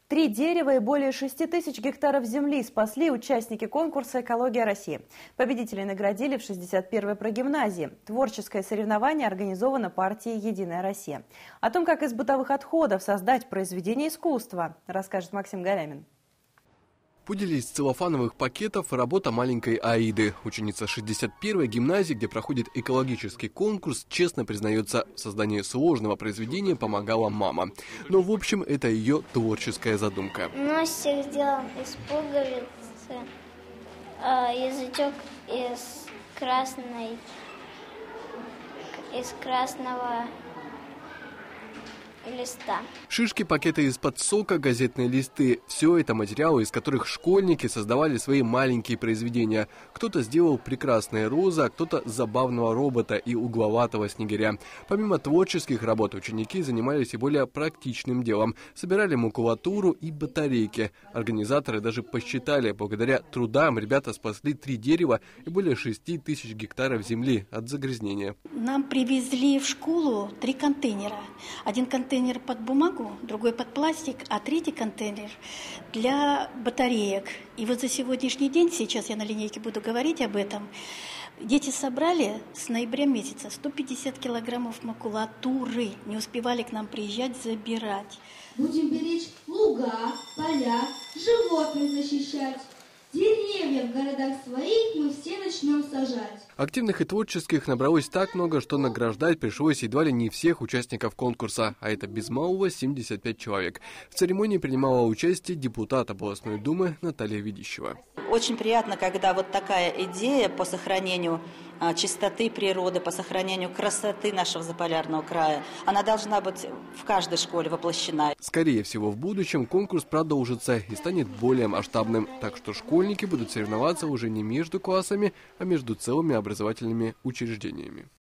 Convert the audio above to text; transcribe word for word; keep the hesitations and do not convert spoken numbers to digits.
Три дерева и более шести тысяч гектаров земли спасли участники конкурса «Экология России». Победителей наградили в шестьдесят первой прогимназии. Творческое соревнование организовано партией «Единая Россия». О том, как из бытовых отходов создать произведение искусства, расскажет Максим Галямин. Пудели из целлофановых пакетов – работа маленькой Аиды. Ученица шестьдесят первой гимназии, где проходит экологический конкурс, честно признается, в создании сложного произведения помогала мама. Но, в общем, это ее творческая задумка. Носик сделан из пуговицы, а язычок из красной, из красного листа. Шишки, пакеты из-под сока, газетные листы – все это материалы, из которых школьники создавали свои маленькие произведения. Кто-то сделал прекрасные розы, а кто-то забавного робота и угловатого снегиря. Помимо творческих работ, ученики занимались и более практичным делом. Собирали макулатуру и батарейки. Организаторы даже посчитали, благодаря трудам ребята спасли три дерева и более шести тысяч гектаров земли от загрязнения. Нам привезли в школу три контейнера. Один контейнер Контейнер под бумагу, другой под пластик, а третий контейнер для батареек. И вот за сегодняшний день, сейчас я на линейке буду говорить об этом, дети собрали с ноября месяца сто пятьдесят килограммов макулатуры. Не успевали к нам приезжать забирать. Будем беречь луга, поля, животных защищать. Деревья в городах своих мы все начнем сажать. Активных и творческих набралось так много, что награждать пришлось едва ли не всех участников конкурса, а это без малого семьдесят пять человек. В церемонии принимала участие депутат областной думы Наталья Ведищева. Очень приятно, когда вот такая идея по сохранению а, чистоты природы, по сохранению красоты нашего заполярного края, она должна быть в каждой школе воплощена. Скорее всего, в будущем конкурс продолжится и станет более масштабным, так что школьники будут соревноваться уже не между классами, а между целыми образовательными учреждениями.